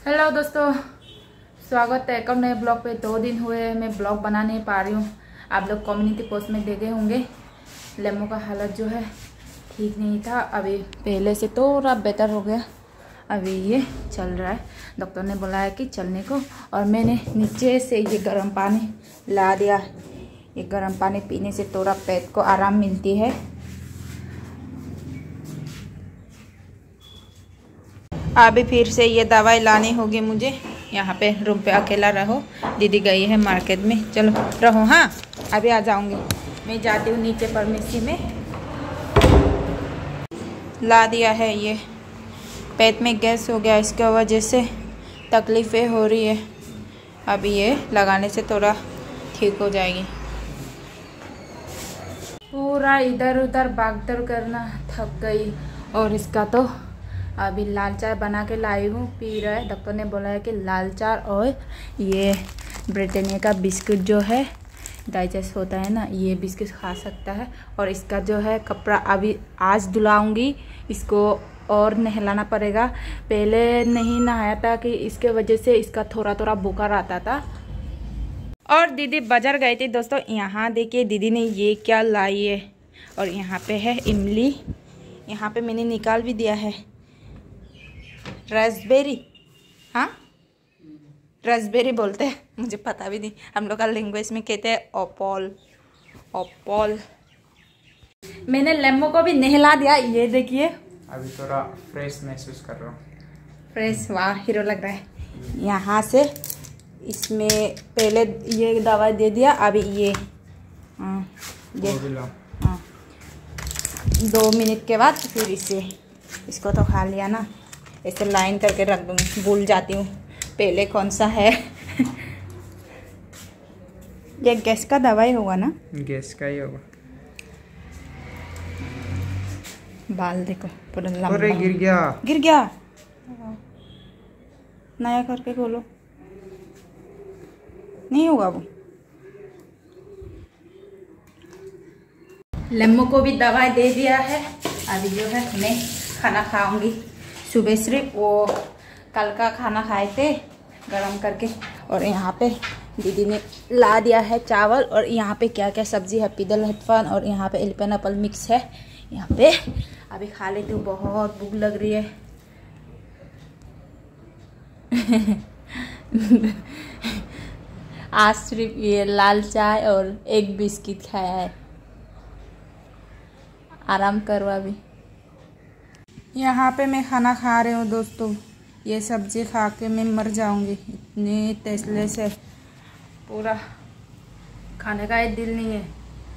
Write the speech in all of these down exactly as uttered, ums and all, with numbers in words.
Hello दोस्तों, स्वागत है एक और नए ब्लॉग पे। दो दिन हुए मैं ब्लॉग बना नहीं पा रही हूँ। आप लोग कम्युनिटी पोस्ट में देखे होंगे लेमो का हालत जो है ठीक नहीं था। अभी पहले से थोड़ा बेहतर हो गया। अभी ये चल रहा है। डॉक्टर ने बुलाया कि चलने को, और मैंने नीचे से ये गर्म पानी ला दिया। ये गर्म पानी पीने से थोड़ा पेट को आराम मिलती है। अभी फिर से ये दवाई लानी होगी मुझे। यहाँ पे रूम पे अकेला रहो, दीदी गई है मार्केट में। चलो रहो, हाँ अभी आ जाऊँगी। मैं जाती हूँ नीचे फार्मेसी में। ला दिया है। ये पेट में गैस हो गया, इसके वजह से तकलीफ़ें हो रही है। अभी ये लगाने से थोड़ा ठीक हो जाएगी। पूरा इधर उधर भागदौड़ करना थक गई। और इसका तो अभी लाल चाय बना के लाई हूँ, पी रहा है। डॉक्टर ने बोला है कि लाल चाय और ये ब्रिटानिया का बिस्कुट जो है डाइजेस्ट होता है ना, ये बिस्कुट खा सकता है। और इसका जो है कपड़ा अभी आज धुलाऊंगी इसको, और नहलाना पड़ेगा। पहले नहीं नहाया था कि इसके वजह से इसका थोड़ा थोड़ा बुखार आता था। और दीदी बाजार गई थी दोस्तों। यहाँ देखिए दीदी ने ये क्या लाई है। और यहाँ पे है इमली। यहाँ पे मैंने निकाल भी दिया है रास्पबेरी। हाँ रास्पबेरी बोलते हैं, मुझे पता भी नहीं। हम लोग का लैंग्वेज में कहते हैं ओपल ओपल। मैंने लेमो को भी नहला दिया। ये देखिए अभी थोड़ा फ्रेश महसूस कर रहा हूँ। फ्रेश, वाह हीरो लग रहा है। यहाँ से इसमें पहले ये दवा दे दिया। अभी ये हाँ ये हाँ दो मिनट के बाद फिर इसे इसको तो खा लिया ना। ऐसे लाइन करके रख दूँगी, भूल जाती हूँ पहले कौन सा है। ये गैस का दवाई होगा ना? गैस का ही होगा। बाल देखो पूरा लंबा। अरे गिर गया गिर गया। नया करके खोलो, नहीं होगा वो। लेमो को भी दवाई दे दिया है। अभी जो है मैं खाना खाऊंगी। सुबह सिर्फ वो कल का खाना खाए थे गरम करके। और यहाँ पे दीदी ने ला दिया है चावल। और यहाँ पे क्या क्या सब्जी है, पिदल हटफान और यहाँ पे एलिपेन एप्पल मिक्स है। यहाँ पे अभी खा लेती हूँ, बहुत भूख लग रही है। आज सिर्फ ये लाल चाय और एक बिस्किट खाया है। आराम करो अभी। यहाँ पे मैं खाना खा रही हूँ दोस्तों। ये सब्जी खा के मैं मर जाऊंगी, इतनी टेस्टलेस से पूरा खाने का ही दिल नहीं है।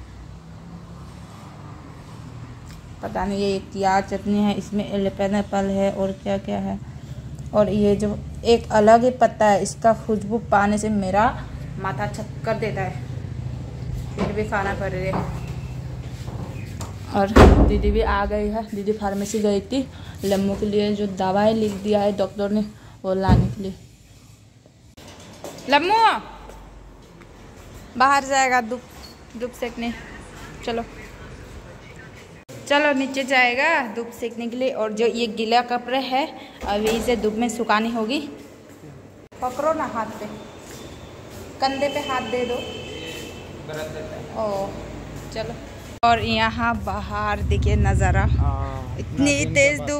पता नहीं ये क्या चटनी है, इसमें एलिपेन एप्पल है और क्या क्या है। और ये जो एक अलग ही पत्ता है, इसका खुशबू पाने से मेरा माथा चक्कर देता है, फिर भी खाना पड़ रहा है। और दीदी भी आ गई है। दीदी फार्मेसी गई थी लेमो के लिए, जो दवाई लिख दिया है डॉक्टर ने वो लाने के लिए। लम्मू बाहर जाएगा धूप धूप सेकने। चलो चलो नीचे जाएगा धूप सेकने के लिए। और जो ये गीला कपड़े है अभी इसे धूप में सुखानी होगी। पकड़ो ना हाथ पे, कंधे पे हाथ दे दो। ओ चलो। और यहाँ बाहर देखिए नज़ारा, इतनी तेज धूप।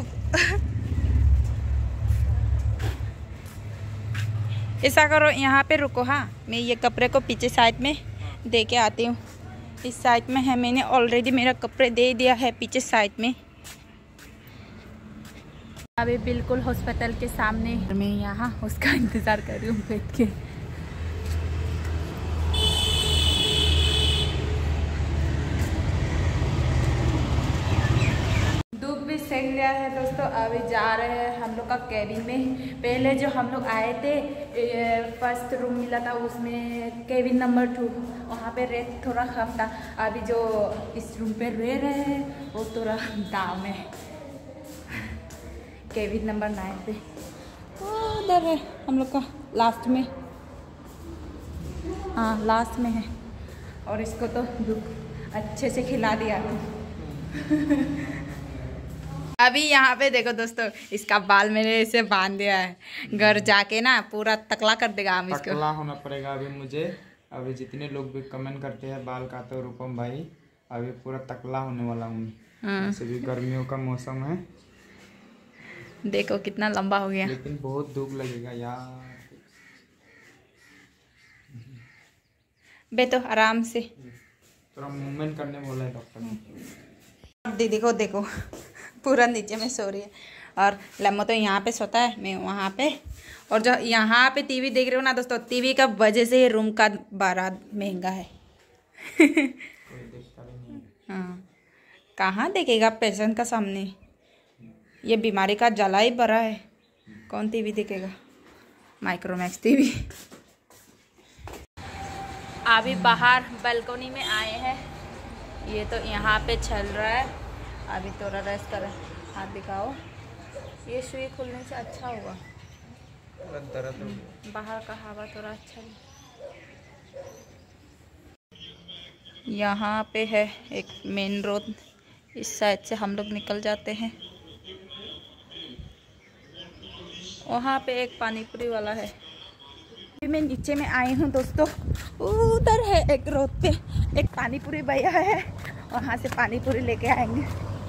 ऐसा करो यहाँ पे रुको, हाँ मैं ये कपड़े को पीछे साइड में दे के आती हूँ। इस साइड में है, मैंने ऑलरेडी मेरा कपड़े दे दिया है पीछे साइड में। अभी बिल्कुल हॉस्पिटल के सामने मैं यहाँ उसका इंतज़ार कर रही हूँ बैठ के। सेक लिया है दोस्तों। अभी जा रहे हैं हम लोग का केबिन में। पहले जो हम लोग आए थे फर्स्ट रूम मिला था, उसमें केबिन नंबर टू, वहाँ पे रेट थोड़ा कम था। अभी जो इस रूम पे रह रहे हैं वो थोड़ा दाम है। केबिन नंबर नाइन पे उधर है हम लोग का लास्ट में, हाँ लास्ट में है। और इसको तो अच्छे से खिला दिया। अभी यहाँ पे देखो दोस्तों, इसका बाल मैंने इसे बांध दिया है। घर जाके ना पूरा तकला कर देगा हम इसको। तकला होना पड़ेगा अभी मुझे। अभी जितने लोग भी कमेंट करते हैं बाल काटो हो रूपम भाई, अभी पूरा तकला होने वाला हूँ। वैसे भी गर्मियों का मौसम है। देखो कितना लंबा हो गया, लेकिन बहुत धूप लगेगा यार। बे तो आराम से थोड़ा मूवमेंट करने बोला है डॉक्टर ने। दीदी को देखो पूरा नीचे में सो रही है, और लम्बो तो यहाँ पे सोता है, मैं वहाँ पे। और जो यहाँ पे टीवी देख रहे हो ना दोस्तों, टीवी का वजह से ये रूम का भाड़ा महंगा है। हाँ, कहाँ देखेगा पेशेंट का सामने, ये बीमारी का जला ही बड़ा है, कौन टीवी देखेगा। माइक्रोमैक्स टीवी। अभी बाहर बालकनी में आए हैं, ये तो यहाँ पे चल रहा है। अभी थोड़ा रेस्ट कर, हाथ दिखाओ। ये सुई खुलने से अच्छा होगा, बाहर का हवा थोड़ा अच्छा है। यहाँ पे है एक मेन रोड, इस साइड से हम लोग निकल जाते हैं। वहाँ पे एक पानीपुरी वाला है। अभी मैं नीचे में आई हूँ दोस्तों, उधर है एक रोड पे एक पानीपुरी भैया है, वहाँ से पानीपुरी लेके आएंगे।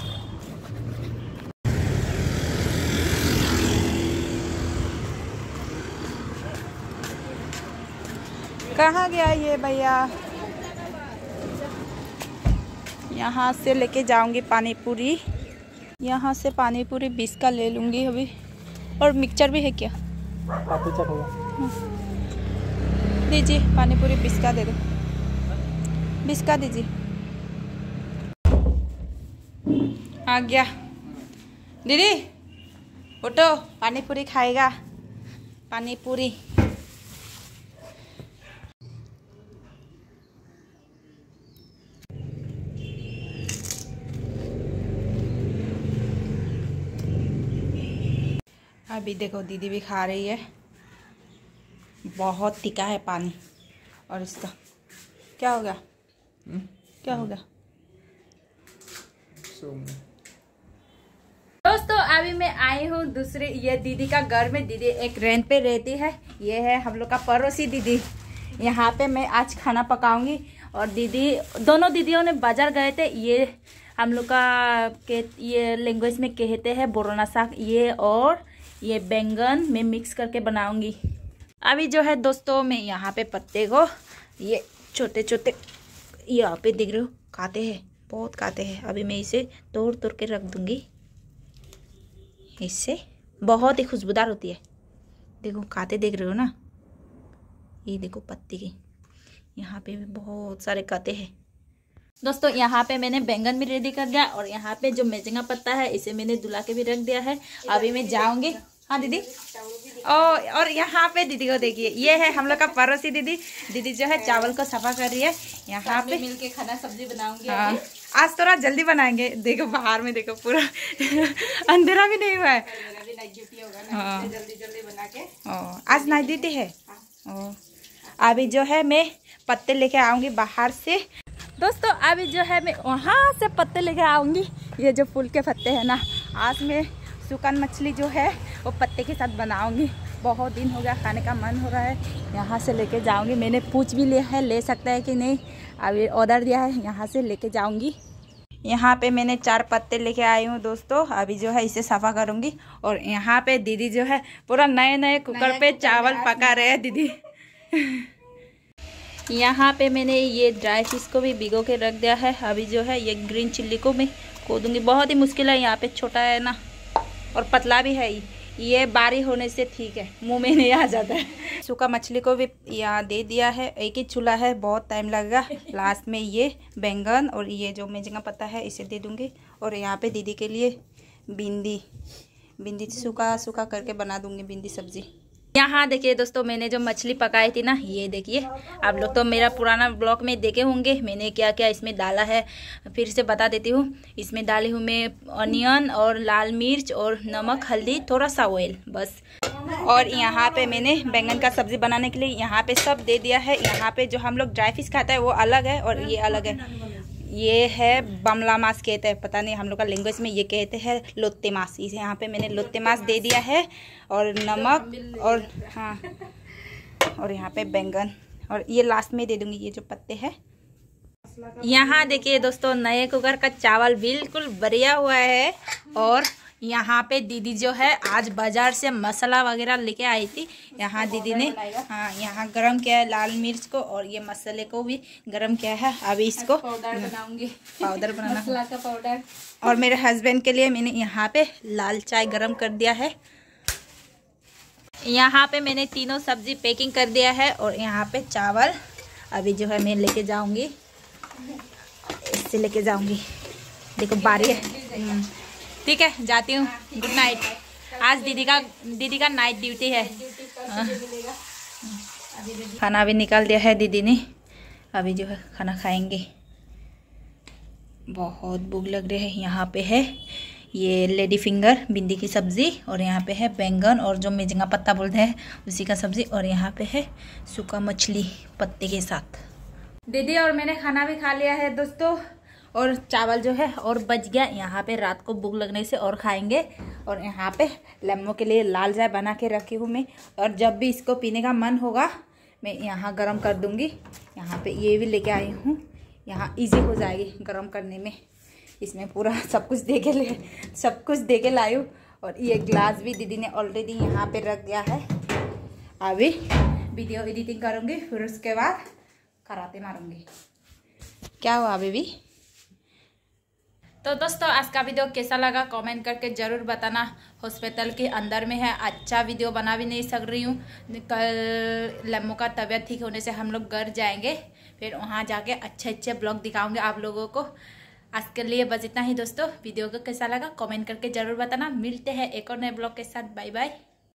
कहाँ गया ये भैया? यहाँ से लेके जाऊंगी पानीपुरी, यहाँ से पानीपुरी बीस का ले लूंगी अभी। और मिक्सचर भी है क्या? दीजिए पानीपुरी बीस का दे दो, बीस का दीजिए। आ गया दीदी, उठो पानीपुरी खाएगा, पानीपुरी। अभी देखो दीदी भी खा रही है, बहुत तीखा है पानी। और इसका क्या हो गया? हुँ? क्या हो गया दोस्तों? अभी मैं आई हूँ दूसरे ये दीदी का घर में। दीदी एक रेंट पे रहती है, ये है हम लोग का पड़ोसी दीदी। यहाँ पे मैं आज खाना पकाऊंगी। और दीदी, दोनों दीदियों ने बाजार गए थे। ये हम लोग का के ये लैंग्वेज में कहते हैं बोरोना साग, ये और ये बैंगन में मिक्स करके बनाऊंगी। अभी जो है दोस्तों, मैं यहाँ पे पत्ते को ये छोटे छोटे यहाँ पे दिख रहे हो, खाते हैं, बहुत खाते हैं। अभी मैं इसे तोड़ तोड़ के रख दूंगी, इससे बहुत ही खुशबूदार होती है। देखो खाते देख रहे हो ना, ये देखो पत्ते की, यहाँ पे भी बहुत सारे खाते हैं दोस्तों। यहाँ पे मैंने बैंगन भी रेडी कर दिया, और यहाँ पे जो मेजेंगा पत्ता है इसे मैंने धुला के भी रख दिया है। अभी मैं जाऊंगी। हाँ दीदी, ओ और यहाँ पे दीदी को देखिए, ये है हम लोग का पड़ोसी दीदी। दीदी जो है चावल को सफा कर रही है। यहाँ पे मिलके खाना सब्जी बनाऊंगी। हाँ, आज थोड़ा जल्दी बनाएंगे। देखो बाहर में देखो पूरा अंधेरा भी नहीं हुआ है। हाँ, जल्दी जल्दी बना के। ओ, आज नाइट ड्यूटी है। ओ, अभी जो है मैं पत्ते लेके आऊंगी बाहर से दोस्तों। अभी जो है मैं वहाँ से पत्ते लेके आऊंगी। ये जो फूल के पत्ते हैं ना, आज मैं सुकन मछली जो है वो पत्ते के साथ बनाऊंगी। बहुत दिन हो गया, खाने का मन हो रहा है। यहाँ से लेके जाऊंगी। मैंने पूछ भी लिया है ले सकता है कि नहीं, अभी ऑर्डर दिया है, यहाँ से लेके जाऊंगी। यहाँ पे मैंने चार पत्ते लेके आई हूँ दोस्तों। अभी जो है इसे सफ़ा करूँगी। और यहाँ पे दीदी जो है पूरा नए नए कुकर पे चावल पका रहे हैं दीदी। यहाँ पे मैंने ये ड्राई फिश को भी भिगो के रख दिया है। अभी जो है ये ग्रीन चिल्ली को मैं खोदूंगी। बहुत ही मुश्किल है, यहाँ पे छोटा है ना और पतला भी है, ये बारी होने से ठीक है, मुंह में नहीं आ जाता है। सूखा मछली को भी यहाँ दे दिया है। एक ही चूल्हा है, बहुत टाइम लगेगा। लास्ट में ये बैंगन और ये जो मेजेंगा पत्ता है इसे दे दूँगी। और यहाँ पे दीदी के लिए भिंडी भिंडी सूखा सूखा करके बना दूँगी भिंडी सब्जी। यहाँ देखिए दोस्तों, मैंने जो मछली पकाई थी ना, ये देखिए। आप लोग तो मेरा पुराना ब्लॉग में देखे होंगे मैंने क्या क्या इसमें डाला है, फिर से बता देती हूँ। इसमें डाली हूँ मैं अनियन और लाल मिर्च और नमक, हल्दी, थोड़ा सा ऑयल, बस। और यहाँ पे मैंने बैंगन का सब्जी बनाने के लिए यहाँ पे सब दे दिया है। यहाँ पे जो हम लोग ड्राई फिश खाता है वो अलग है और ये अलग है। ये है बमला मास कहते हैं, पता नहीं हम लोग का लैंग्वेज में ये कहते हैं लोत्ते मास। इसे यहाँ पे मैंने लोत्ते मास दे दिया है और नमक और हाँ और यहाँ पे बैंगन और ये लास्ट में दे दूँगी ये जो पत्ते हैं। यहाँ देखिए दोस्तों नए कुकर का चावल बिल्कुल बढ़िया हुआ है। और यहाँ पे दीदी जो है आज बाजार से मसाला वगैरह लेके आई थी। यहाँ दीदी ने हाँ यहाँ गरम किया है लाल मिर्च को और ये मसाले को भी गरम किया है। अभी इसको पाउडर बनाऊंगी, पाउडर बनाना मसाला का पाउडर। और मेरे हस्बैंड के लिए मैंने यहाँ पे लाल चाय गरम कर दिया है। यहाँ पे मैंने तीनों सब्जी पैकिंग कर दिया है और यहाँ पे चावल अभी जो है मैं लेके जाऊंगी, इससे लेके जाऊंगी। देखो बारी है, ठीक है जाती हूँ। Good night. आज दीदी का दीदी का नाइट ड्यूटी है। खाना भी निकाल दिया है दीदी ने, अभी जो है खाना खाएंगे। बहुत भूख लग रही है। यहाँ पे है ये लेडी फिंगर भिंडी की सब्ज़ी और यहाँ पे है बैंगन और जो मेजिंगा पत्ता बोलते हैं उसी का सब्ज़ी और यहाँ पे है सूखा मछली पत्ते के साथ। दीदी और मैंने खाना भी खा लिया है दोस्तों और चावल जो है और बच गया। यहाँ पे रात को भूख लगने से और खाएंगे। और यहाँ पे लेमो के लिए लाल चाय बना के रखी हूँ मैं और जब भी इसको पीने का मन होगा मैं यहाँ गरम कर दूँगी। यहाँ पे ये भी लेके आई हूँ, यहाँ इजी हो जाएगी गरम करने में। इसमें पूरा सब कुछ दे के ले सब कुछ दे के लाई हूँ। और ये ग्लास भी दीदी ने ऑलरेडी यहाँ पे रख दिया है। अभी वीडियो एडिटिंग करूँगी फिर उसके बाद कराते मारूँगी। क्या हुआ बेबी? तो दोस्तों आज का वीडियो कैसा लगा कमेंट करके ज़रूर बताना। हॉस्पिटल के अंदर में है, अच्छा वीडियो बना भी नहीं सक रही हूँ। कल लम्बो का तबीयत ठीक होने से हम लोग घर जाएंगे, फिर वहाँ जाके अच्छे अच्छे ब्लॉग दिखाऊंगे आप लोगों को। आज के लिए बस इतना ही दोस्तों। वीडियो को कैसा लगा कमेंट करके ज़रूर बताना। मिलते हैं एक और नए ब्लॉग के साथ। Bye bye.